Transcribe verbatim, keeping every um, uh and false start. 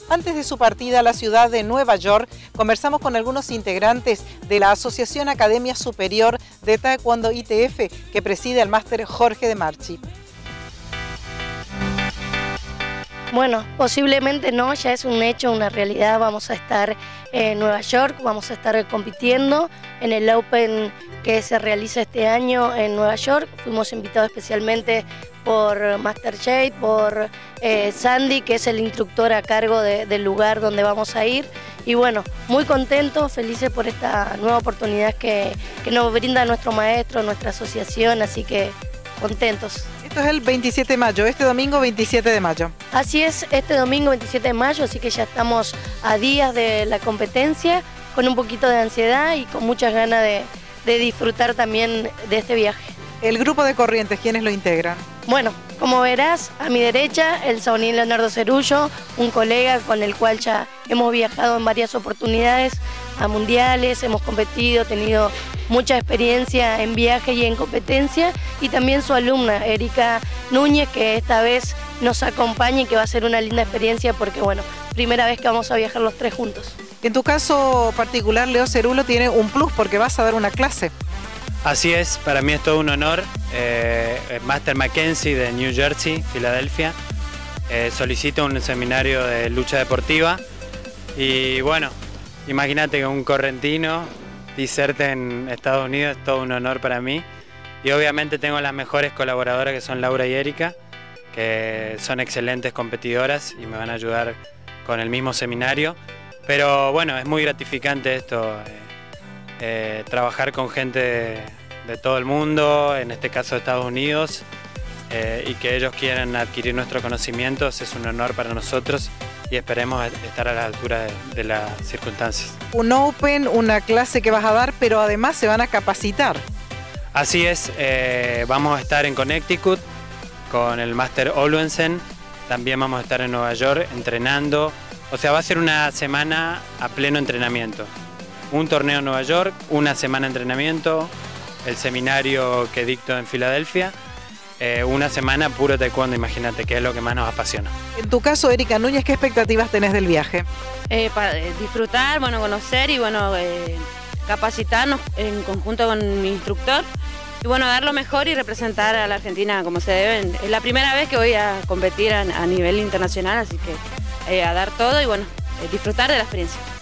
Antes de su partida a la ciudad de Nueva York, conversamos con algunos integrantes de la Asociación Academia Superior de Taekwondo I T F, que preside el máster Jorge de Marchi. Bueno, posiblemente no, ya es un hecho, una realidad. Vamos a estar en Nueva York, vamos a estar compitiendo en el Open que se realiza este año en Nueva York. Fuimos invitados especialmente por Master Jade, por eh, Sandy, que es el instructor a cargo de, del lugar donde vamos a ir. Y bueno, muy contentos, felices por esta nueva oportunidad que, que nos brinda nuestro maestro, nuestra asociación, así que contentos. Esto es el veintisiete de mayo, este domingo veintisiete de mayo. Así es, este domingo veintisiete de mayo, así que ya estamos a días de la competencia, con un poquito de ansiedad y con muchas ganas de, de disfrutar también de este viaje. El grupo de Corrientes, ¿quiénes lo integran? Bueno, como verás, a mi derecha, el Sabonín Leonardo Cerullo, un colega con el cual ya hemos viajado en varias oportunidades a mundiales, hemos competido, tenido mucha experiencia en viaje y en competencia, y también su alumna, Erika Núñez, que esta vez nos acompaña y que va a ser una linda experiencia porque, bueno, primera vez que vamos a viajar los tres juntos. En tu caso particular, Leo Cerullo tiene un plus porque vas a dar una clase. Así es, para mí es todo un honor. Eh, Master Mackenzie de New Jersey, Filadelfia, eh, solicita un seminario de lucha deportiva y bueno, imagínate que un correntino diserte en Estados Unidos es todo un honor para mí. Y obviamente tengo las mejores colaboradoras que son Laura y Erika, que son excelentes competidoras y me van a ayudar con el mismo seminario. Pero bueno, es muy gratificante esto. Eh, Eh, trabajar con gente de, de todo el mundo, en este caso de Estados Unidos, eh, y que ellos quieran adquirir nuestros conocimientos es un honor para nosotros y esperemos estar a la altura de, de las circunstancias. Un Open, una clase que vas a dar, pero además se van a capacitar. Así es, eh, vamos a estar en Connecticut con el Máster Olwensen, también vamos a estar en Nueva York entrenando, o sea, va a ser una semana a pleno entrenamiento. Un torneo en Nueva York, una semana de entrenamiento, el seminario que dicto en Filadelfia, eh, una semana puro taekwondo, imagínate, que es lo que más nos apasiona. En tu caso, Erika Núñez, ¿qué expectativas tenés del viaje? Eh, para eh, disfrutar, bueno, conocer y bueno, eh, capacitarnos en conjunto con mi instructor y bueno, dar lo mejor y representar a la Argentina como se debe. Es la primera vez que voy a competir a, a nivel internacional, así que eh, a dar todo y bueno, eh, disfrutar de la experiencia.